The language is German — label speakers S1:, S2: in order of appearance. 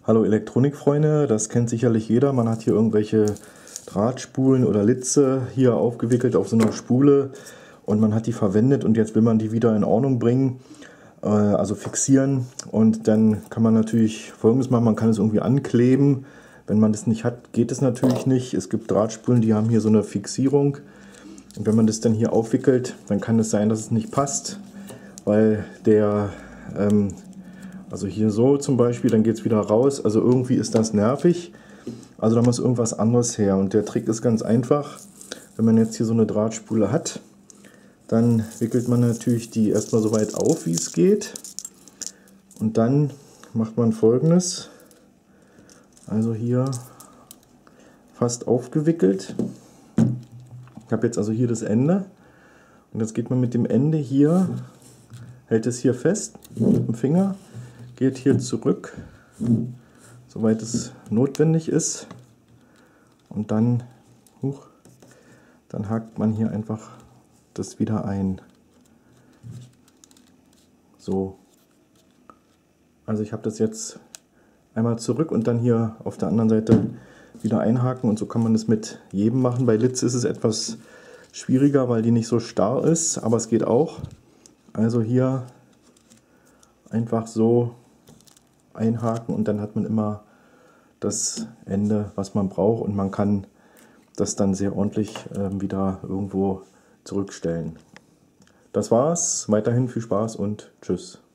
S1: Hallo Elektronikfreunde, das kennt sicherlich jeder. Man hat hier irgendwelche Drahtspulen oder Litze hier aufgewickelt auf so einer Spule und man hat die verwendet und jetzt will man die wieder in Ordnung bringen, also fixieren, und dann kann man natürlich Folgendes machen: Man kann es irgendwie ankleben. Wenn man das nicht hat, geht es natürlich nicht. Es gibt Drahtspulen, die haben hier so eine Fixierung, und wenn man das dann hier aufwickelt, dann kann es sein, dass es nicht passt, weil der also hier so zum Beispiel, dann geht es wieder raus. Also irgendwie ist das nervig. Also da muss irgendwas anderes her. Und der Trick ist ganz einfach. Wenn man jetzt hier so eine Drahtspule hat, dann wickelt man natürlich die erstmal so weit auf, wie es geht. Und dann macht man Folgendes. Also hier fast aufgewickelt. Ich habe jetzt also hier das Ende. Und jetzt geht man mit dem Ende hier, hält es hier fest mit dem Finger, geht hier zurück, soweit es notwendig ist, und dann hakt man hier einfach das wieder ein. So. Also ich habe das jetzt einmal zurück und dann hier auf der anderen Seite wieder einhaken, und so kann man das mit jedem machen. Bei Litze ist es etwas schwieriger, weil die nicht so starr ist, aber es geht auch. Also hier einfach so einhaken und dann hat man immer das Ende, was man braucht, und man kann das dann sehr ordentlich wieder irgendwo zurückstellen. Das war's. Weiterhin viel Spaß und tschüss.